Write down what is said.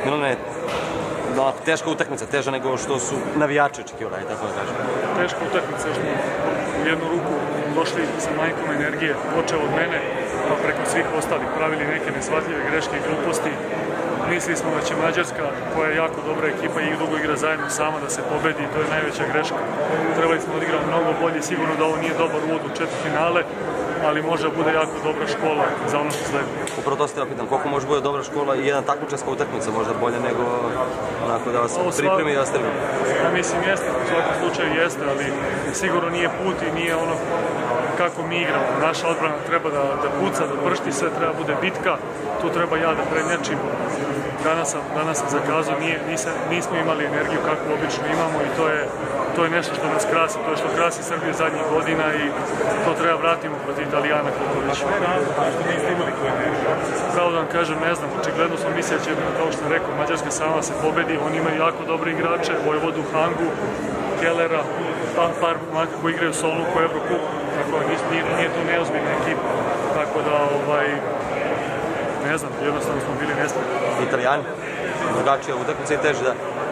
Milane, teška utakmica, teža nego što su navijači očekivali, tako da kažem. Teška utakmica, što u jednu ruku došli sa manjkom energije, počeo od mene, pa preko svih ostalih pravili neke neshvatljive greške i gluposti. Mislili smo da će Mađarska, koja je jako dobra ekipa i dugo igra zajedno sama, da se pobedi, to je najveća greška. Trebali smo odigrati mnogo bolje, sigurno da ovo nije dobar uvod u četvrtfinale, ali može da bude jako dobra škola za ono što sledi. Upravo to ste ja pitan, koliko može bude dobra škola i jedna takmičarska utakmica, možda bolje nego onako da vas pripremi i da strvi? Ja mislim jeste, u svakom slučaju jeste, ali sigurno nije put i nije ono kako mi igramo. Naša odbrana treba da puca, da pršti sve, treba bude bitka, tu treba ja da prednjačim. Danas sam zakazao, nismo imali energiju kakvu obično imamo i to je nešto što nas krasi, to je što krasi Srbije zadnjih godina i to treba vratimo protiv Italijana koliko više. Što niste imali tu energiju? Pravo da vam kažem, ne znam, očigledno smo mislili da će, kao što sam rekao, Mađarska sama se pobedi, oni imaju jako dobre igrače, Vojvodu, Hangu, Kellera, par maka koji igraju solo u Evrokupu, tako nije to neozbiljna ekipa, tako da ne znam, jednostavno smo bili nespremni. Italijani, drugačija utakmica i teže, da.